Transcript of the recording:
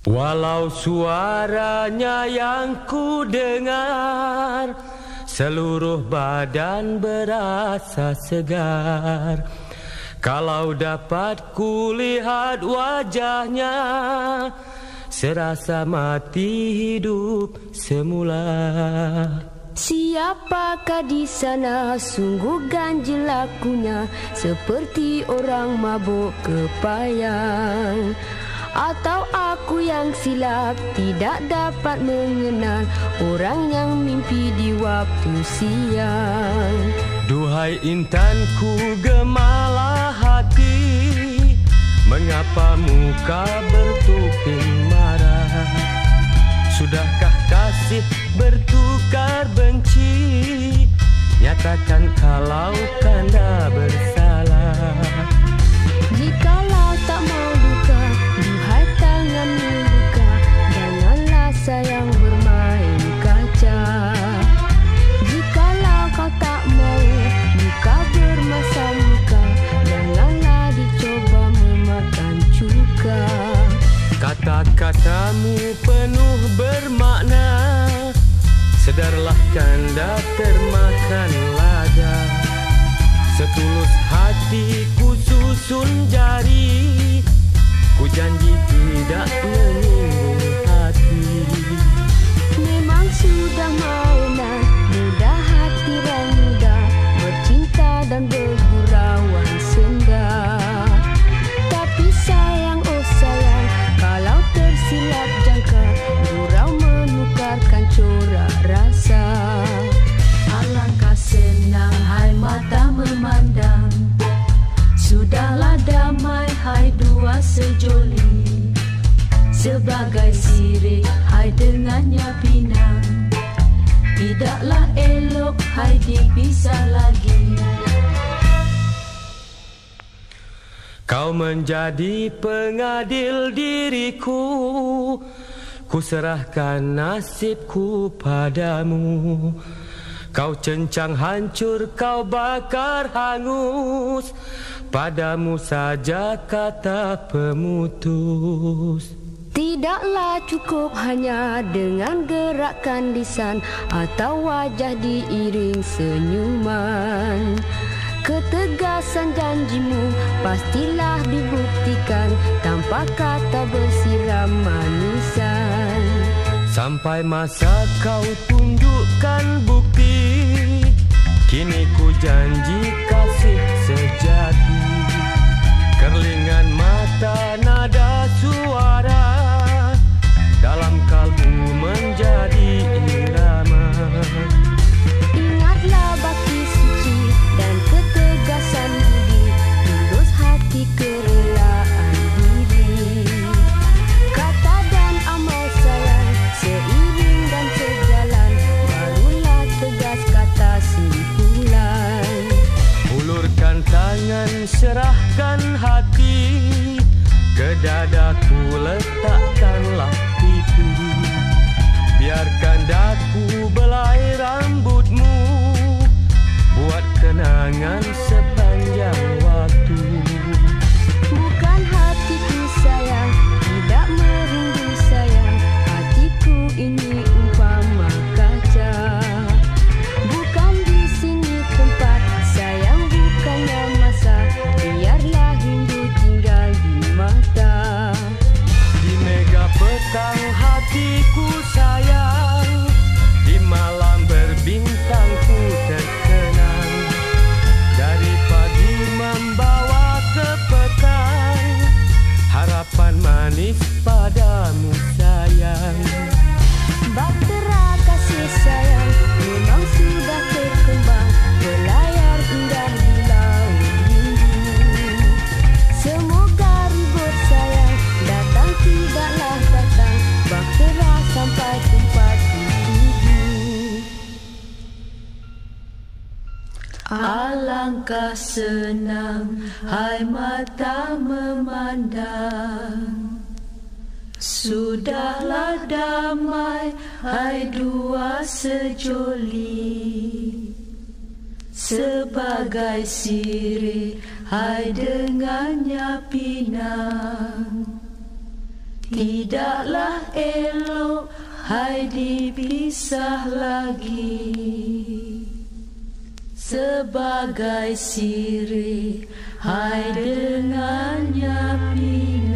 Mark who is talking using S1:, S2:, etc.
S1: Walau suaranya yang ku dengar, seluruh badan berasa segar. Kalau dapat ku lihat wajahnya, serasa mati hidup semula.
S2: Siapakah di sana, sungguh ganjil lakunya, seperti orang mabuk kepayang. Atau aku yang silap, tidak dapat mengenal orang yang mimpi di waktu siang.
S1: Duhai intanku gemalah hati, mengapa muka bertopeng marah? Sudahkah kasih bertukar benci? Nyatakan kalau kanda bersalah.
S2: Jikalau tak mau duka, duhai tangan membuka, janganlah sayang bermain kaca. Jikalau kau tak mau buka bermasa muka, janganlah dicoba memakan cuka.
S1: Kata-katamu penuh bermakna, sedarlah kanda termakan lada. Setulus hatiku susun jari, ku janji tidak menyinggung hati.
S2: Memang sudah mainan, mudah hati dan mudah bercinta dan bergurauan senda. Tapi sayang, oh sayang, kalau tersilap jangka, gurau menukarkan corak rasa.
S3: Alangkah senang hai mata memandang, sudahlah damai hai dua sejoli. Sebagai sirih hai dengannya pinang, tidaklah elok hai dipisah lagi.
S1: Kau menjadi pengadil diriku, ku serahkan nasibku padamu. Kau cencang hancur, kau bakar hangus, padamu saja kata pemutus.
S2: Tidaklah cukup hanya dengan gerakan lisan atau wajah diiring senyuman. Ketegasan janjimu pastilah dibuktikan tanpa kata bersiram manisan.
S1: Sampai masa kau tunjukkan bukti, kini ku janji kasih sejati. Kerlingan mata nada suara, dalam kalbu menjadi irama.
S2: Ingatlah bakti suci dan ketegasan budi, tulus hati kerelaan diri. Kata dan amal sayang seiring dan sejalan, barulah tegas kata simpulan.
S1: Ulurkan tangan, serahkan hati, ke dadaku letakkanlah pipi. Biarkan daku belai rambutmu, buat kenangan sepanjang waktu.
S2: Bukan hatiku sayang, tidak merindu sayang, hatiku ini umpama kaca. Bukan di sini tempat sayang, bukannya masa, biarlah rindu tinggal di mata.
S1: Di mega petang hatiku sayang, di malam berbintang ku terkenang. Dari pagi membawa ke petang, harapan manis padamu sayang.
S2: Bahtera kasih sayang memang sudah berkembang, berlayar indah di laut biru. Semoga ribut sayang datang tidaklah datang, bahtera sampai tempat dituju.
S3: Alangkah senang hai mata memandang, sudahlah damai hai dua sejoli. Sebagai sirih hai dengannya pinang, Tidaklah elok, hai dipisah lagi. Sebagai sirih, hai dengannya pindah.